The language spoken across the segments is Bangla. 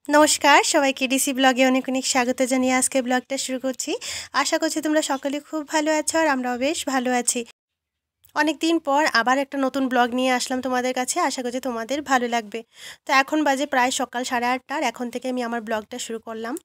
নমস্কার সবাইকে ডিসি ব্লগে অনেক অনেক স্বাগত জানিয়ে আজকে ব্লগটা শুরু করছি। আশা করছি তোমরা সকলে খুব ভালো আছো আর আমরাও বেশ ভালো আছি। অনেক দিন পর আবার একটা নতুন ব্লগ নিয়ে আসলাম তোমাদের কাছে, আশা করছি তোমাদের ভালো লাগবে। তো এখন বাজে প্রায় সকাল 8:30, আর এখন থেকে আমি আমার ব্লগটা শুরু করলাম।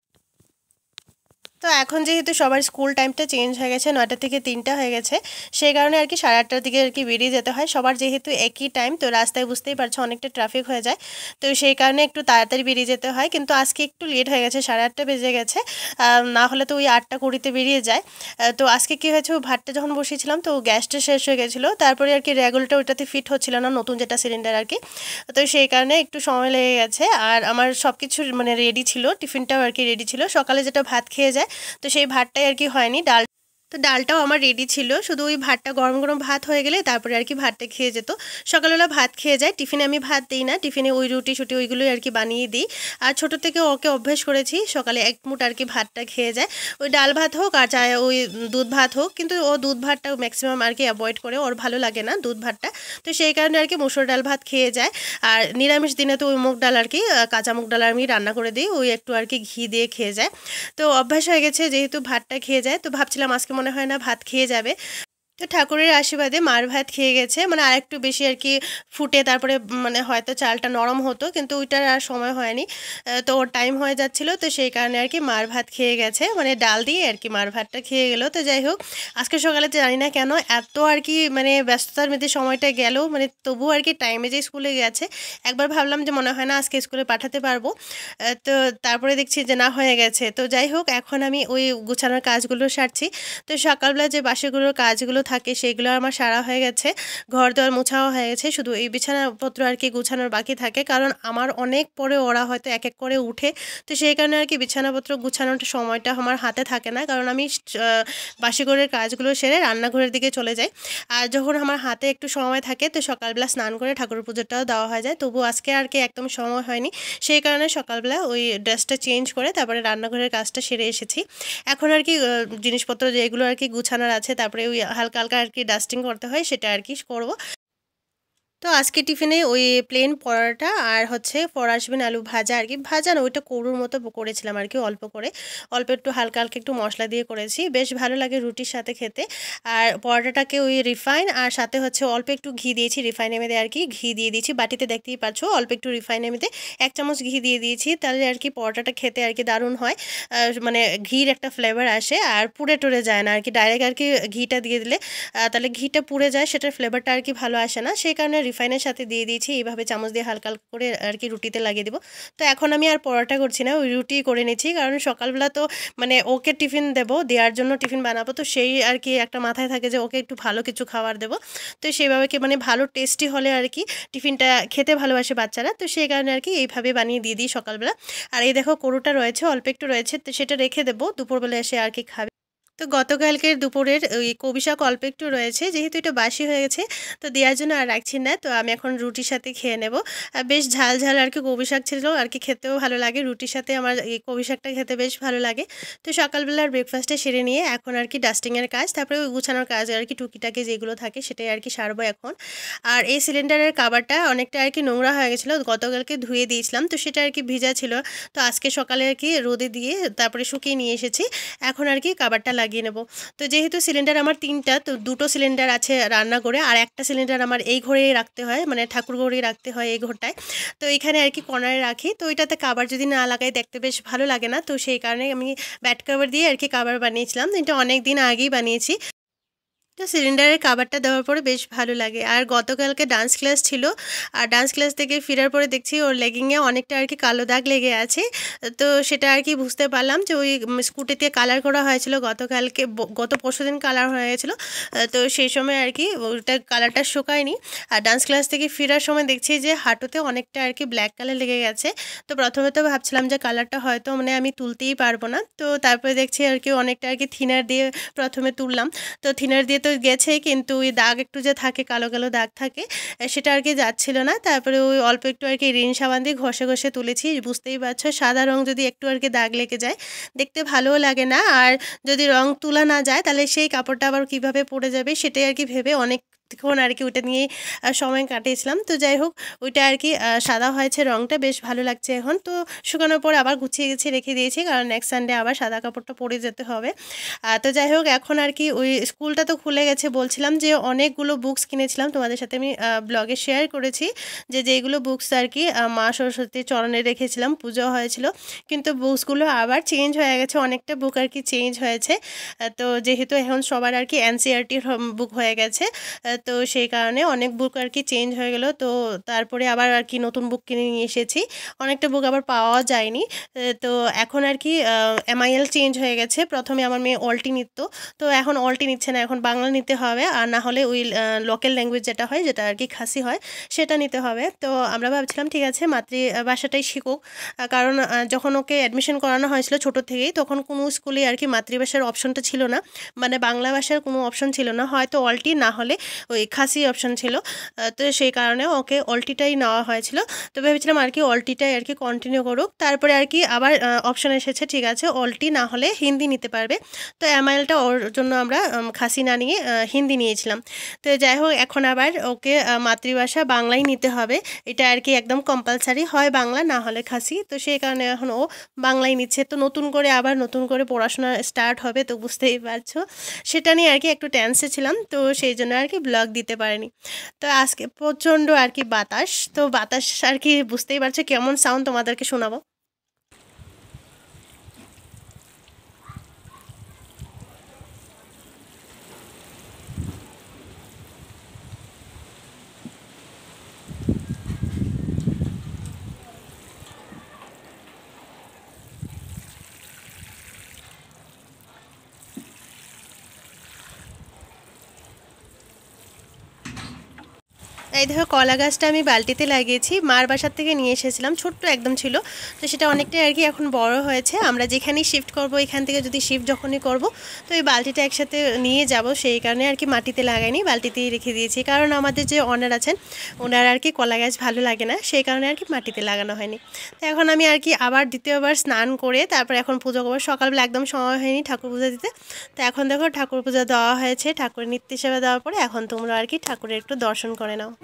তো এখন যেহেতু সবার স্কুল টাইমটা চেঞ্জ হয়ে গেছে, 9টা থেকে 3টা হয়ে গেছে, সেই কারণে আর কি 8:30টার দিকে আর কি বেরিয়ে যেতে হয়। সবার যেহেতু একই টাইম, তো রাস্তায় বুঝতেই পারছো অনেকটা ট্রাফিক হয়ে যায়, তো সেই কারণে একটু তাড়াতাড়ি বেরিয়ে যেতে হয়। কিন্তু আজকে একটু লেট হয়ে গেছে, 8:30 বেজে গেছে। না হলে তো ওই 8টা 20-তে বেরিয়ে যায়। তো আজকে কী হয়েছে, ভাতটা যখন বসিয়েছিলাম তো গ্যাসটা শেষ হয়ে গেছিলো, তারপরে আর কি রেগুলেটর ওইটাতে ফিট হচ্ছিল না, নতুন যেটা সিলিন্ডার আর কি। তো সেই কারণে একটু সময় লেগে গেছে। আর আমার সব কিছু মানে রেডি ছিল, টিফিনটাও আর কি রেডি ছিল, সকালে যেটা ভাত খেয়ে যায় তো সেই ভাতটাই আর কি হয়নি। তো ডালটাও আমার রেডি ছিল, শুধু ওই ভাতটা গরম গরম ভাত হয়ে গেলে তারপরে আর কি ভাতটা খেয়ে যেত। সকালবেলা ভাত খেয়ে যায়, টিফিনে আমি ভাত দিই না, টিফিনে ওই রুটি শুটি ওইগুলোই আর কি বানিয়ে দিই। আর ছোটো থেকে ওকে অভ্যেস করেছি সকালে এক মুঠ আর কি ভাতটা খেয়ে যায়, ওই ডাল ভাত হোক আর চায় ওই দুধ ভাত হোক, কিন্তু ও দুধ ভাতটা ম্যাক্সিমাম আর কি অ্যাভয়েড করে, ওর ভালো লাগে না দুধ ভাতটা। তো সেই কারণে আর কি মুসুর ডাল ভাত খেয়ে যায়। আর নিরামিষ দিনে তো ওই মুগ ডাল আর কি কাঁচা মুগ ডাল আমি রান্না করে দিই, ওই একটু আর কি ঘি দিয়ে খেয়ে যায়। তো অভ্যাস হয়ে গেছে যেহেতু ভাতটা খেয়ে যায়, তো ভাবছিলাম আজকে মনে হয় না ভাত খেয়ে যাবে। তো ঠাকুরের আশীর্বাদে মার ভাত খেয়ে গেছে, মানে আরেকটু বেশি আর কি ফুটে তারপরে মানে হয়তো চালটা নরম হতো, কিন্তু ওইটার আর সময় হয়নি। তো ওর টাইম হয়ে যাচ্ছিল, তো সেই কারণে আর কি মার ভাত খেয়ে গেছে, মানে ডাল দিয়ে আর কি মার ভাতটা খেয়ে গেলো। তো যাই হোক, আজকে সকালে জানি না কেন এত আর কি মানে ব্যস্ততার মধ্যে সময়টা গেল, মানে তবু আর কি টাইমে যে স্কুলে গেছে। একবার ভাবলাম যে মনে হয় না আজকে স্কুলে পাঠাতে পারবো, তো তারপরে দেখছি যে না, হয়ে গেছে। তো যাই হোক, এখন আমি ওই গুছানোর কাজগুলো সারছি। তো সকালবেলা যে বাসিগুলোর কাজগুলো থাকে সেগুলো আমার সারা হয়ে গেছে, ঘর দোয়ার মোছাও হয়ে গেছে, শুধু এই বিছানাপত্র আর কি গুছানোর বাকি থাকে, কারণ আমার অনেক পরে ওরা হয়তো এক এক করে উঠে। তো সেই কারণে আর কি বিছানাপত্র গুছানোর সময়টা আমার হাতে থাকে না, কারণ আমি বাসিঘরের কাজগুলো সেরে রান্নাঘরের দিকে চলে যাই। আর যখন আমার হাতে একটু সময় থাকে তো সকালবেলা স্নান করে ঠাকুর পুজোটাও দেওয়া হয়ে যায়, তবু আজকে আর কি একদম সময় হয়নি। সেই কারণে সকালবেলা ওই ড্রেসটা চেঞ্জ করে তারপরে রান্নাঘরের কাজটা সেরে এসেছি। এখন আর কি জিনিসপত্র যেগুলো আর কি গুছানোর আছে, তারপরে ওই হালকা হালকা আর কি ডাস্টিং করতে হয়, সেটা আর কি করবো। তো আজকে টিফিনে ওই প্লেন পরোটা আর হচ্ছে ফরাসবিন আলু ভাজা আর কি, ভাজা না ওইটা কড়ুর মতো করেছিলাম আর কি, অল্প করে, অল্প একটু হালকা হালকা একটু মশলা দিয়ে করেছি, বেশ ভালো লাগে রুটির সাথে খেতে। আর পরোটাটাকে ওই রিফাইন আর সাথে হচ্ছে অল্প একটু ঘি দিয়েছি, রিফাইন এমনিতে আর কি ঘি দিয়ে দিয়েছি, বাটিতে দেখতেই পাচ্ছো অল্প একটু রিফাইন এমনিতে 1 চামচ ঘি দিয়ে দিয়েছি, তাহলে আর কি পরোটাটা খেতে আর কি দারুণ হয়। মানে ঘির একটা ফ্লেভার আসে আর পুড়ে টুড়ে যায় না আর কি, ডাইরেক্ট আর কি ঘিটা দিয়ে দিলে তাহলে ঘিটা পুড়ে যায়, সেটার ফ্লেভারটা আর কি ভালো আসে না, সেই কারণে রিফাইনের সাথে দিয়ে দিয়েছি। এইভাবে চামচ দিয়ে হালকা হালকা করে আর কি রুটিতে লাগিয়ে দেবো। তো এখন আমি আর পরোটা করছি না, ওই রুটি করে নিচ্ছি, কারণ সকালবেলা তো মানে ওকে টিফিন দেবো, দেওয়ার জন্য টিফিন বানাবো, তো সেই আর কি একটা মাথায় থাকে যে ওকে একটু ভালো কিছু খাবার দেবো। তো সেইভাবে কি মানে ভালো টেস্টি হলে আর কি টিফিনটা খেতে ভালোবাসে বাচ্চারা, তো সেই কারণে আর কি এইভাবে বানিয়ে দিয়ে দিই সকালবেলা। আর এই দেখো করুটা রয়েছে, অল্প একটু রয়েছে, তো সেটা রেখে দেবো, দুপুরবেলা এসে আর কি খাবে। তো গতকালকের দুপুরের ওই কবি শাক অল্প একটু রয়েছে, যেহেতু এটা বাসি হয়ে গেছে তো দেওয়ার জন্য আর রাখছি না, তো আমি এখন রুটির সাথে খেয়ে নেব। বেশ ঝাল ঝাল আর কি কবি শাক ছিল আর কি, খেতেও ভালো লাগে রুটির সাথে, আমার এই কবি শাকটা খেতে বেশ ভালো লাগে। তো সকালবেলার ব্রেকফাস্টে সেরে নিয়ে এখন আর কি ডাস্টিংয়ের কাজ, তারপরে ওই গুছানোর কাজ আর কি টুকিটাকি যেগুলো থাকে সেটাই আর কি সারবো এখন। আর এই সিলিন্ডারের কাভারটা অনেকটা আর কি নোংরা হয়ে গেছিলো, গতকালকে ধুয়ে দিয়েছিলাম, তো সেটা আর কি ভিজা ছিল। তো আজকে সকালে আর কি রোদে দিয়ে তারপরে শুকিয়ে নিয়ে এসেছি, এখন আর কি কাভারটা লাগিয়ে নেব। তো যেহেতু সিলিন্ডার আমার 3টা, তো 2টো সিলিন্ডার আছে রান্নাঘরে, আর একটা সিলিন্ডার আমার এই ঘরেই রাখতে হয়, মানে ঠাকুর ঘরেই রাখতে হয় এই ঘরটায়। তো এখানে আর কি কর্নারে রাখি, তো ওইটাতে কাভার যদি না লাগাই দেখতে বেশ ভালো লাগে না, তো সেই কারণে আমি ব্যাট কাভার দিয়ে আর কি কাভার বানিয়েছিলাম, এটা অনেক দিন আগেই বানিয়েছি। তো সিলিন্ডারের কাভারটা দেওয়ার পরে বেশ ভালো লাগে। আর গতকালকে ডান্স ক্লাস ছিল, আর ডান্স ক্লাস থেকে ফেরার পরে দেখছি ওর লেগিংয়ে অনেকটা আর কি কালো দাগ লেগে আছে। তো সেটা আর কি বুঝতে পারলাম যে ওই স্কুটিতে কালার করা হয়েছিল গতকালকে, গত পরশুদিন কালার হয়ে গেছিলো। তো সেই সময় আর কি ওটা কালারটা শুকায়নি। আর ডান্স ক্লাস থেকে ফেরার সময় দেখছি যে হাঁটুতে অনেকটা আর কি ব্ল্যাক কালার লেগে গেছে। তো প্রথমে তো ভাবছিলাম যে কালারটা হয়তো মানে আমি তুলতেই পারবো না, তো তারপরে দেখছি আর কি অনেকটা আর কি থিনার দিয়ে প্রথমে তুললাম। তো থিনার দিয়ে তো গেছেই, কিন্তু ওই দাগ একটু যে থাকে কালো কালো দাগ থাকে, সেটা আর কি যাচ্ছিল না। তারপরে ওই অল্প একটু আর কি রিন সাবান দিয়ে ঘষে ঘষে তুলেছি, বুঝতেই পারছো সাদা রং যদি একটু আর কি দাগ লেগে যায় দেখতে ভালোও লাগে না, আর যদি রং তোলা না যায় তাহলে সেই কাপড়টা আবার কিভাবে পড়ে যাবে সেটাই আর কি ভেবে অনেক কিছুক্ষণ আর কি ওইটা নিয়ে সময় কাটিয়েছিলাম। তো যাই হোক ওইটা আর কি সাদা হয়েছে, রঙটা বেশ ভালো লাগছে এখন। তো শুকানোর পর আবার গুছিয়ে গুছিয়ে রেখে দিয়েছি, কারণ নেক্সট সানডে আবার সাদা কাপড়টা পরে যেতে হবে। তো যাই হোক এখন আর কি ওই স্কুলটা তো খুলে গেছে, বলছিলাম যে অনেকগুলো বুকস কিনেছিলাম, তোমাদের সাথে আমি ব্লগে শেয়ার করেছি যে যেগুলো বুকস আর কি মা সরস্বতীর চরণে রেখেছিলাম, পুজো হয়েছিল, কিন্তু বুকসগুলো আবার চেঞ্জ হয়ে গেছে, অনেকটা বুক আর কি চেঞ্জ হয়েছে। তো যেহেতু এখন সবার আর কি এনসিইআরটির বুক হয়ে গেছে, তো সেই কারণে অনেক বুক আর কি চেঞ্জ হয়ে গেল। তো তারপরে আবার আর কি নতুন বুক কিনে নিয়ে এসেছি, অনেকটা বুক আবার পাওয়া যায়নি। তো এখন আর কি এমআইএল চেঞ্জ হয়ে গেছে। প্রথমে আমার মেয়ে অলটি নিত, তো এখন অলটি নিচ্ছে না, এখন বাংলা নিতে হবে, আর না হলে ওই লোকাল ল্যাঙ্গুয়েজ যেটা হয়, যেটা আর কি খাসি হয়, সেটা নিতে হবে। তো আমরা ভাবছিলাম ঠিক আছে মাতৃভাষাটাই শিখুক, কারণ যখন ওকে অ্যাডমিশন করানো হয়েছিল ছোটো থেকেই, তখন কোনো স্কুলে আর কি মাতৃভাষার অপশনটা ছিল না, মানে বাংলা ভাষার কোনো অপশন ছিল না, হয়তো অলটি না হলে ওই খাসি অপশন ছিল। তো সেই কারণে ওকে অলটিটাই নেওয়া হয়েছিল। তো ভেবেছিলাম আর কি অলটিটাই আর কি কন্টিনিউ করুক, তারপরে আর কি আবার অপশন এসেছে ঠিক আছে অলটি না হলে হিন্দি নিতে পারবে। তো এমআইএলটা ওর জন্য আমরা খাসি না নিয়ে হিন্দি নিয়েছিলাম। তো যাই হোক এখন আবার ওকে মাতৃভাষা বাংলাই নিতে হবে, এটা আর কি একদম কম্পালসারি, হয় বাংলা না হলে খাসি। তো সেই কারণে এখন ও বাংলাই নিচ্ছে। তো নতুন করে আবার নতুন করে পড়াশোনা স্টার্ট হবে, তো বুঝতেই পারছো, সেটা নিয়ে আর কি একটু টেন্সে ছিলাম, তো সেই জন্য আর কি ব্লগ দিতে পারিনি। তো আজকে প্রচণ্ড আর কি বাতাস, তো বাতাস আর কি বুঝতেই পারছো কেমন সাউন্ড তোমাদেরকে শোনাবো। এই দেখো কলা গাছটা আমি বালতিতে লাগিয়েছি, মার বাসার থেকে নিয়ে এসেছিলাম, ছোট্ট একদম ছিল, তো সেটা অনেকটাই আর কি এখন বড় হয়েছে। আমরা যেখানেই শিফট করব, এখান থেকে যদি শিফট যখনই করব, তো এই বালতিটা একসাথে নিয়ে যাব, সেই কারণে আর কি মাটিতে লাগাইনি, বালতিতেই রেখে দিয়েছি, কারণ আমাদের যে অনার আছেন ওনার আর কি কলা গাছ ভালো লাগে না, সেই কারণে আর কি মাটিতে লাগানো হয়নি। তো এখন আমি আর কি আবার দ্বিতীয়বার স্নান করে তারপর এখন পুজো করবো। সকালবেলা একদম সময় হয়নি ঠাকুর পূজা দিতে, তো এখন দেখো ঠাকুর পূজা দেওয়া হয়েছে, ঠাকুরের নিত্য সেবা দেওয়ার পরে এখন তোমরা আর কি ঠাকুরের একটু দর্শন করে নাও।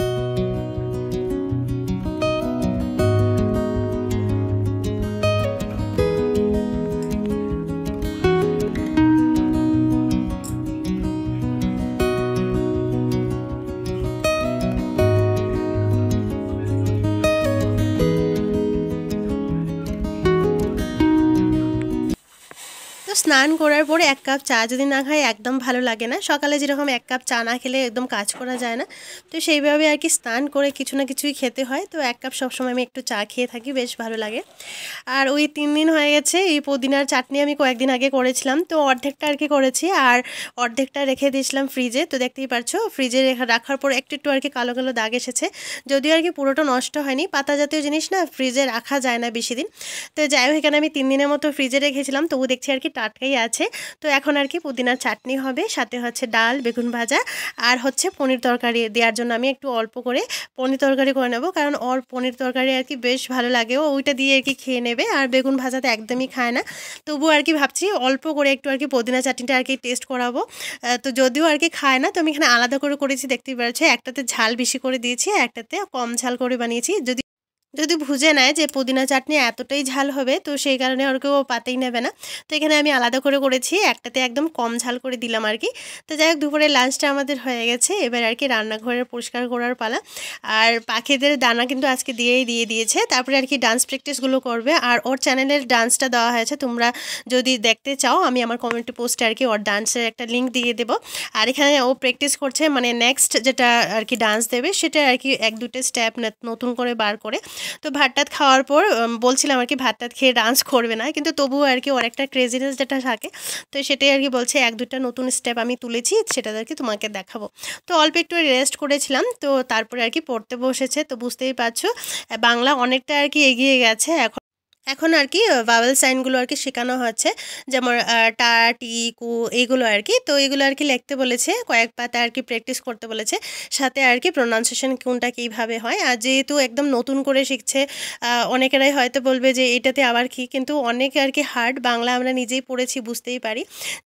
তো স্নান করার পরে এক কাপ চা যদি না খাই একদম ভালো লাগে না, সকালে যেরকম এক কাপ চা না খেলে একদম কাজ করা যায় না, তো সেইভাবে আর কি স্নান করে কিছু না কিছুই খেতে হয়। তো এক কাপ সবসময় আমি একটু চা খেয়ে থাকি, বেশ ভালো লাগে। আর ওই 3 দিন হয়ে গেছে, এই পুদিনার চাটনি আমি কয়েকদিন আগে করেছিলাম, তো অর্ধেকটা আর কি করেছি আর অর্ধেকটা রেখে দিয়েছিলাম ফ্রিজে। তো দেখতেই পারছো ফ্রিজে রাখার পর একটু একটু আর কি কালো কালো দাগ এসেছে, যদিও আর কি পুরোটা নষ্ট হয়নি, পাতা জাতীয় জিনিস না ফ্রিজে রাখা যায় না বেশি দিন। তো যাই হোক এখানে আমি 3 দিনের মতো ফ্রিজে রেখেছিলাম, তবু দেখছি আর কি টাটকাই আছে। তো এখন আর কি পুদিনার চাটনি হবে, সাথে হচ্ছে ডাল, বেগুন ভাজা, আর হচ্ছে পনির তরকারি দেওয়ার জন্য আমি একটু অল্প করে পনির তরকারি করে নেব, কারণ ওর পনির তরকারি আর কি বেশ ভালো লাগে, ও ওইটা দিয়ে আর কি খেয়ে নেবে, আর বেগুন ভাজাতে একদমই খায় না। তবু আর কি ভাবছি অল্প করে একটু আর কি পুদিনা চাটনিটা আর কি টেস্ট করাবো। তো যদিও আর কি খায় না, তো আমি এখানে আলাদা করে করেছি, দেখতেই পাচ্ছি একটাতে ঝাল বেশি করে দিয়েছি, একটাতে কম ঝাল করে বানিয়েছি। যদি যদি বুঝে নেয় যে পুদিনা চাটনি এতটাই ঝাল হবে, তো সেই কারণে ওর কেউ পাতেই নেবে না। তো এখানে আমি আলাদা করে করেছি, একটাতে একদম কম ঝাল করে দিলাম আর কি। তো যাই হোক দুপুরের লাঞ্চটা আমাদের হয়ে গেছে, এবার আর কি রান্নাঘরের পরিষ্কার করার পালা। আর পাখিদের দানা কিন্তু আজকে দিয়ে দিয়েছে, তারপরে আর কি ডান্স প্র্যাকটিসগুলো করবে, আর ওর চ্যানেলের ডান্সটা দেওয়া হয়েছে, তোমরা যদি দেখতে চাও আমি আমার কমেন্টে পোস্টে আর কি ওর ডান্সের একটা লিঙ্ক দিয়ে দেবো। আর এখানে ও প্র্যাকটিস করছে, মানে নেক্সট যেটা আর কি ডান্স দেবে সেটা আর কি 1-2টা স্টেপ নতুন করে বার করে। তো ভাত টাত খাওয়ার পর বলছিলাম আর কি ভাত টাত খেয়ে ডান্স করবে না, কিন্তু তবুও আর কি ওর একটা ক্রেজিনেস যেটা থাকে, তো সেটাই আর কি বলছে 1-2টা নতুন স্টেপ আমি তুলেছি, সেটা আর কি তোমাকে দেখাবো। তো অল্প একটু রেস্ট করেছিলাম, তো তারপরে আর কি পড়তে বসেছে। তো বুঝতেই পারছো বাংলা অনেকটা আর কি এগিয়ে গেছে, এখন এখন আর কি ভাওয়েল সাইনগুলো আর কি শেখানো হচ্ছে, যেমন টা, টি, কু, এইগুলো আর কি। তো এগুলো আর কি লিখতে বলেছে, কয়েক পাতা আর কি প্র্যাকটিস করতে বলেছে, সাথে আর কি প্রোনাউন্সিয়েশন কোনটা কীভাবে হয়। আর যেহেতু একদম নতুন করে শিখছে, অনেকেরাই হয়তো বলবে যে এটাতে আবার কি, কিন্তু অনেক আর কি হার্ড, বাংলা আমরা নিজেই পড়েছি বুঝতেই পারি।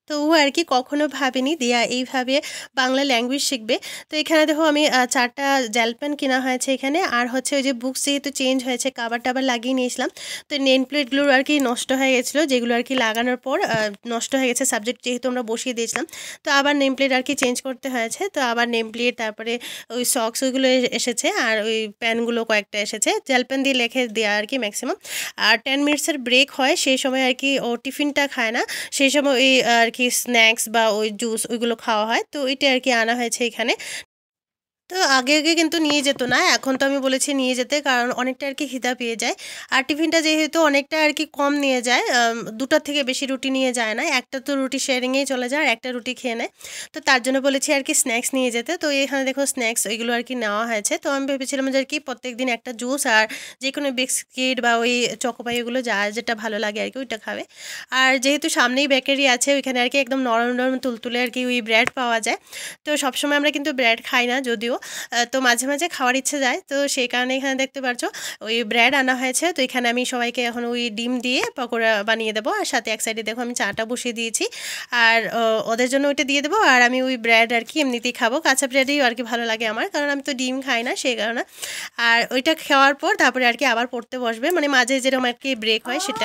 তো ও আর কি কখনো ভাবেনি দিয়া এইভাবে বাংলা ল্যাঙ্গুয়েজ শিখবে। তো এখানে দেখো আমি 4টা জেল পেন কেনা হয়েছে এখানে, আর হচ্ছে ওই যে বুকস যেহেতু চেঞ্জ হয়েছে কাবার টাবার লাগিয়ে নিয়েছিলাম, তো নেম প্লেটগুলো আর কি নষ্ট হয়ে গেছিলো, যেগুলো আর কি লাগানোর পর নষ্ট হয়ে গেছে, সাবজেক্ট যেহেতু আমরা বসিয়ে দিয়েছিলাম। তো আবার নেম প্লেট আর কি চেঞ্জ করতে হয়েছে, তো আবার নেম প্লেট, তারপরে ওই সক্স ওইগুলো এসেছে, আর ওই পেনগুলো কয়েকটা এসেছে, জেল পেন দিয়ে লিখে দেওয়া আর কি ম্যাক্সিমাম। আর 10 মিনিটসের ব্রেক হয়, সেই সময় আর কি ও টিফিনটা খায় না, সেই সময় ওই আর কি স্ন্যাক্স বা ওই জুস ওইগুলো খাওয়া হয়, তো ওইটা আর কি আনা হয়েছে এখানে। তো আগে আগে কিন্তু নিয়ে যেত না, এখন তো আমি বলেছি নিয়ে যেতে, কারণ অনেকটা আর কি খিদা পেয়ে যায়। আর টিফিনটা যেহেতু অনেকটা আর কি কম নিয়ে যায়, দুটার থেকে বেশি রুটি নিয়ে যায় না, একটা তো রুটি শেয়ারিংয়েই চলে যায়, আর একটা রুটি খেয়ে নেয়। তো তার জন্য বলেছি আর কি স্ন্যাক্স নিয়ে যেতে। তো এখানে দেখো স্ন্যাক্স ওইগুলো আর কি নেওয়া হয়েছে। তো আমি ভেবেছিলাম যে আর কি প্রত্যেক দিন একটা জুস আর যে কোনো বিস্কিট বা ওই চকোপাই ওগুলো যা যেটা ভালো লাগে আর কি ওইটা খাবে। আর যেহেতু সামনেই বেকারি আছে, ওইখানে আর কি একদম নরম নরম তুলতুলে আর কি ওই ব্রেড পাওয়া যায়। তো সবসময় আমরা কিন্তু ব্রেড খাই না যদিও, তো মাঝে মাঝে খাওয়ার ইচ্ছে যায়, তো সেই কারণে এখানে দেখতে পাচ্ছ ওই ব্রেড আনা হয়েছে। তো এখানে আমি সবাইকে এখন ওই ডিম দিয়ে পকোড়া বানিয়ে দেবো, আর সাথে এক সাইডে দেখো আমি চাটা বসিয়ে দিয়েছি, আর ওদের জন্য ওইটা দিয়ে দেবো, আর আমি ওই ব্রেড আর কি এমনিতেই খাবো, কাঁচা ব্রেডই আর কি ভালো লাগে আমার, কারণ আমি তো ডিম খাই না সেই কারণে। আর ওইটা খাওয়ার পর তারপরে আর কি আবার পড়তে বসবে, মানে মাঝে যেরকম আর কি ব্রেক হয় সেটা।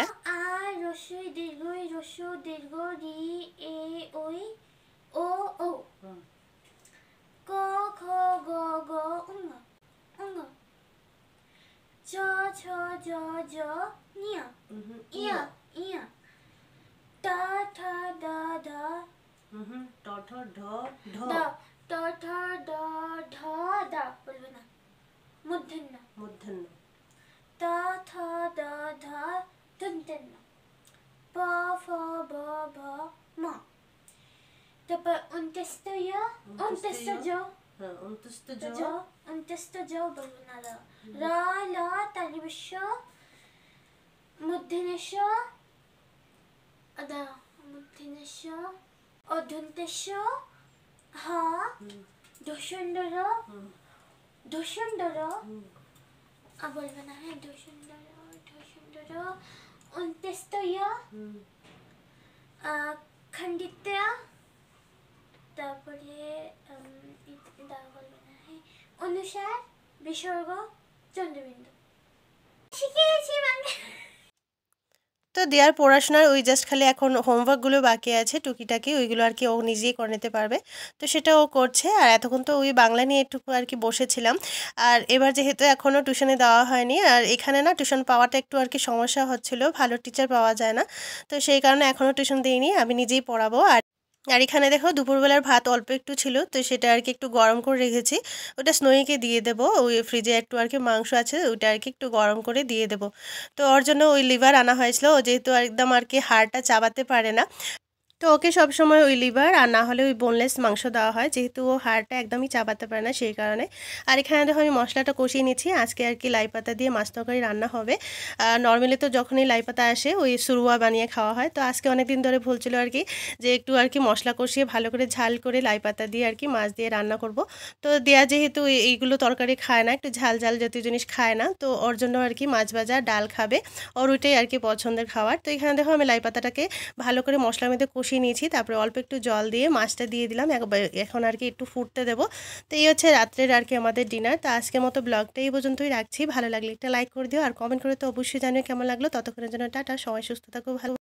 চ ছ জ জ নিয়া ইয়া ইয়া টা ঠা দা ধা ট ঠ ঢ ঢ ট ঠ ড ঢ দা বলবে না, মূর্ধন্য মূর্ধন্য তা থ দ ধ দন্তন্য প ফ ব ভ ম। তারপর অন্তস্থ য় অন্তস্থ জ অন্তস্থ জ বলবে না, র ল তালিবস্য মূর্ধন্যস্য আদা মূর্ধন্যস্য অধন্তেস্য হ দশন্দর দশন্দর বলবে না, হ্যাঁ দশন্দর দশন্দর অন্তস্থ য় খণ্ডিত, তারপরে বলবে না, হ্যাঁ অনুসার বিসর্গ চন্দ্রবিন্দু শিখেছি বাংলা। তো দেওয়ার পড়াশোনার ওই জাস্ট খালি এখন হোমওয়ার্কগুলো বাকি আছে টুকিটাকি, ওইগুলো আর কি ও নিজেই করে নিতে পারবে, তো সেটা ও করছে। আর এতক্ষণ তো ওই বাংলা নিয়ে একটু আর কি বসেছিলাম। আর এবার যেহেতু এখনও টিউশনে দেওয়া হয়নি, আর এখানে না টিউশন পাওয়াটা একটু আর কি সমস্যা হচ্ছিল, ভালো টিচার পাওয়া যায় না, তো সেই কারণে এখনও টিউশন দিইনি, আমি নিজেই পড়াবো। আর এখানে দেখো দুপুরবেলার ভাত অল্প একটু ছিল, তো সেটা আর কি একটু গরম করে রেখেছি, ওটা স্নোইকে দিয়ে দেবো, ওই ফ্রিজে একটু আর কি মাংস আছে, ওইটা আর কি একটু গরম করে দিয়ে দেবো। তো ওর জন্য ওই লিভার আনা হয়েছিল, ও যেহেতু একদম আর কি হাড়টা চাবাতে পারে না, তো ওকে সবসময় ওই লিভার আর না হলে ওই বোনলেস মাংস দেওয়া হয়, যেহেতু ও হাড়টা একদমই চাবাতে পারে না সেই কারণে। আর এখানে দেখো আমি মশলাটা কষিয়ে নিচ্ছি, আজকে আর কি লাই পাতা দিয়ে মাছ তরকারি রান্না হবে। নর্মালি তো যখনই লাই পাতা আসে ওই সুরুয়া বানিয়ে খাওয়া হয়, তো আজকে অনেক দিন ধরে ভুলছিল আর কি যে একটু আর কি মশলা কষিয়ে ভালো করে ঝাল করে লাই পাতা দিয়ে আর কি মাছ দিয়ে রান্না করব। তো দেয়া যেহেতু এইগুলো তরকারি খায় না, একটু ঝাল ঝাল জাতীয় জিনিস খায় না, তো ওর জন্য আর কি মাছ ভাজা ডাল খাবে, ওর ওইটাই আর কি পছন্দের খাবার। তো এখানে দেখো আমি লাই পাতাটাকে ভালো করে মশলার মধ্যে কষিয়ে নিয়েছি, তারপরে অল্প একটু জল দিয়ে মাছটা দিয়ে দিলাম, এখন আর কি একটু ফুটতে দেবো। তো এই হচ্ছে রাত্রের আর কি আমাদের ডিনার। তো আজকের মতো ব্লগটা এই পর্যন্তই রাখছি, ভালো লাগলে একটা লাইক করে দিও, আর কমেন্ট করে তো অবশ্যই জানিও কেমন লাগলো। ততক্ষণের জন্য টাটা, সবাই সুস্থ থাকো, ভালো।